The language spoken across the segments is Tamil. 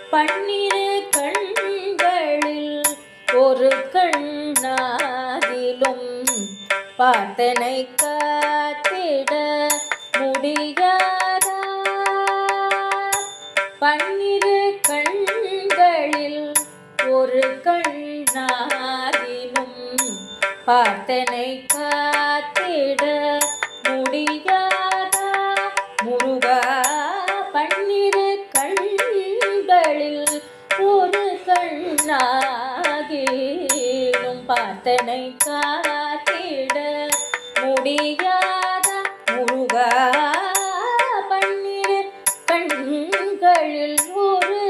பன்னிரு கண்களில் ஒரு கண்ணாகிலும் பார்த்தனை காத்திட முடியாதா? பன்னிரு கண்களில் ஒரு கண்ணாகிலும் பார்த்தனை காத்திட முடியாதா? முருகா, பன்னிரு கண்களில் ஒரு கண்ணாகிலும் பார்த்தனை காத்திட முடியாதா? முருகா, பன்னிரு கண்களில் ஒரு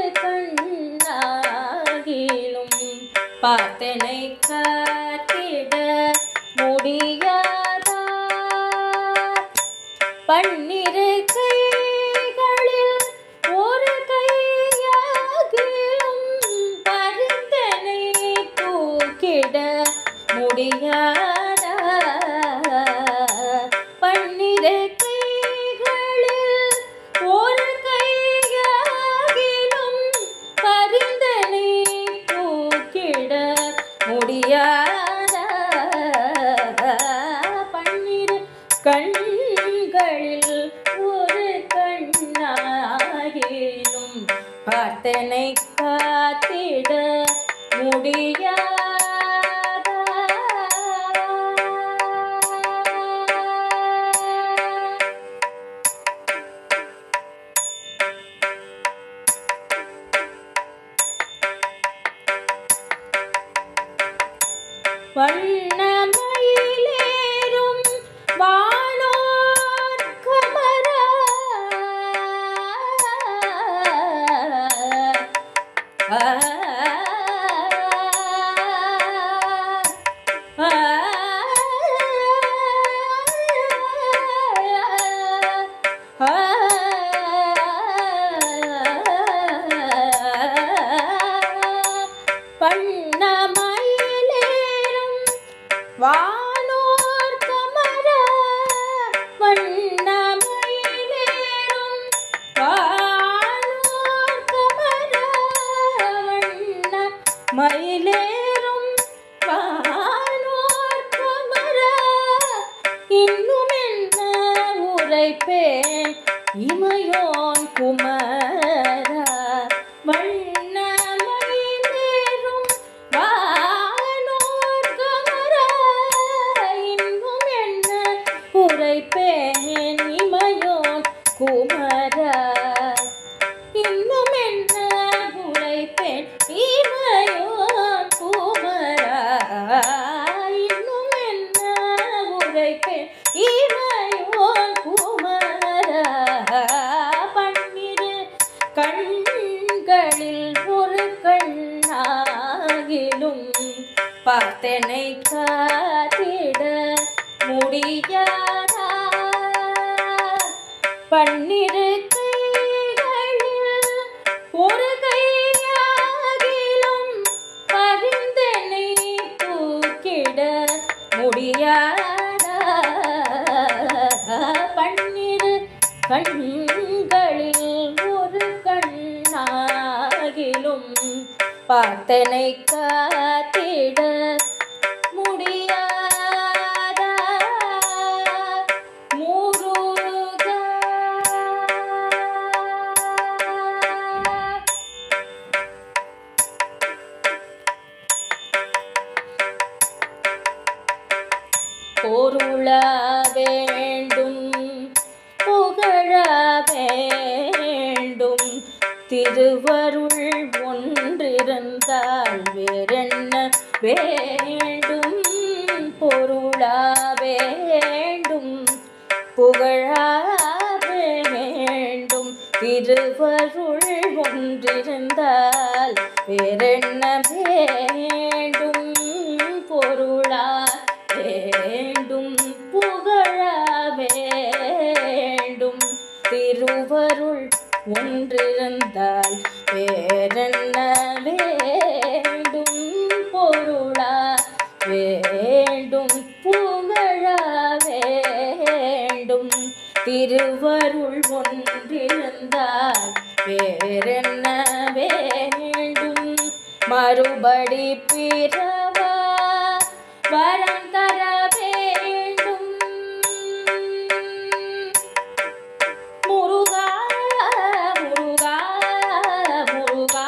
கண்ணாகிலும் பார்த்தனை காத்திட முடியாதா? பன்னிரு கைகளில் ஒரு கையாகிலும் பரிந்தனை தூக்கிட முடியாதா? பன்னிரு கைகளில் ஒரு கையாகிலும் பரிந்தனை தூக்கிட முடியாதா? பன்னிரு கண்களில் ஒரு கண்ணாகிலும் பார்த்தனை காத்திட முடியாதா? வண்ணமயிலேறும் வானோர் கமரா, வண்ணமயிலேறும் வானோர் கமரா, வண்ணமயிலேறும் வானோர் கமரா, வண்ணமயிலேறும் வானோர் கமரா, இன்னும் என்ன உரைப்பேன் இமையோன் குமரா? வண்ணமயிலேறும் வானோர் கமரா, இன்னும் என்ன உரைப்பேன் இமையோன் குமரா? இன்னும் என்ன உரைப்பேன் இமையோன் குமரா? இன்னும் என்ன உரைப்பேன் இமையோன் குமரா? பன்னிரு கண்களில் ஒரு கண்ணாகிலும் பார்த்தனை காத்திட முடியாதா? பன்னிரு கைகளில் ஒரு கையாகிலும் பரிந்தனை தூக்கிட முடியாதா? பன்னிரு கண்களில் ஒரு கண்ணாகிலும் பார்த்தனை காத்திட முடியாதா? முருகா, பொருள வேண்டும் புகழ வேண்டும் திருவருள் ஒன்றிருந்தால் வேறென்ன வேண்டும்? பொருள வேண்டும் புகழ வேண்டும் திருவருள் ஒன்றிருந்தால் வேறென்ன வேண்டும்? பொருள வேண்டும் புகழ வேண்டும் திருவருள் ஒன்றிருந்தால் வேறென்ன வேண்டும்? பொருள வேண்டும் புகழ வேண்டும் திருவருள் ஒன்றிருந்தால் வேறென்ன வேண்டும்? மறுபடி பிறவா வரம் தர வேண்டும் முருகா முருகா முருகா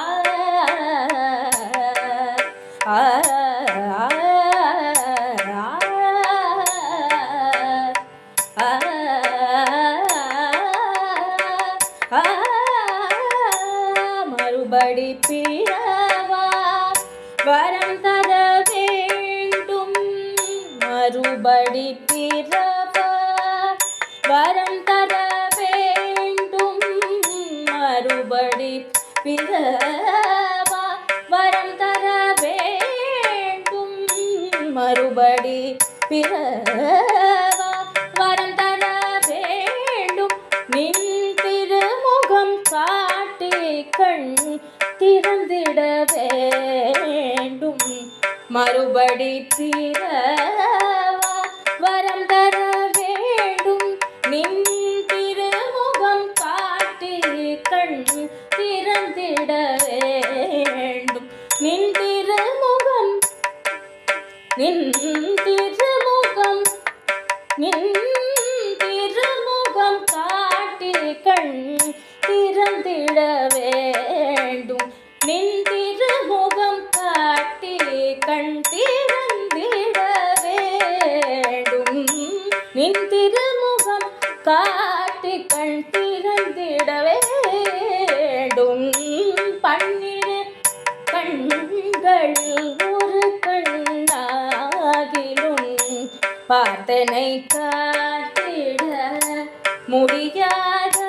மறுபடி பிறவா வரம் தர வேண்டும் மறுபடி பிறவா வரம் தர வேண்டும் மறுபடி பிறவா வரம் தர வேண்டும் மறுபடி பிறவா வரம் தர வேண்டும் நின் திருமுகம் காட்டி கண் திறந்திட வேண்டும் மறுபடி பிறவா வரம் தர வேண்டும் நின் திருமுகம் காட்டி கண் திறந்திட வேண்டும் நின் திருமுகம் நின் திருமுகம் நின் திருமுகம் காட்டி கண் திறந்திட வேண்டும் நின் திருமுகம் காட்டி கண் திறந்திட வேண்டும் நின் திருமுகம் காட்டி கண் திறந்திட வேண்டும் பன்னிரு கண்களில் ஒரு கண்ணாகிலும் பார்த்தனை காத்திட முடியாத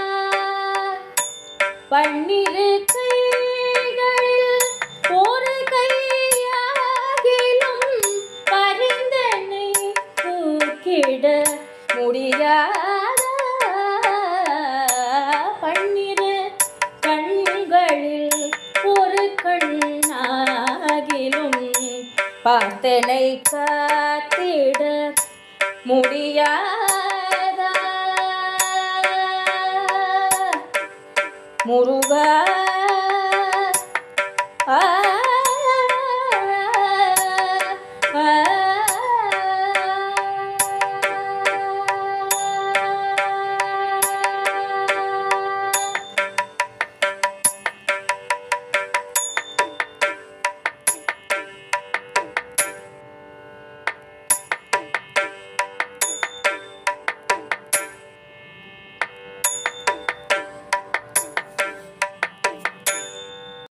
பன்னிரு கைகளில் ஒரு கையாகிலும் பரிந்தனை தூக்கிட முடியாத பன்னிரு கண்களில் ஒரு கண்ணாகிலும் பார்த்தனை காத்திட முடியாத முருகா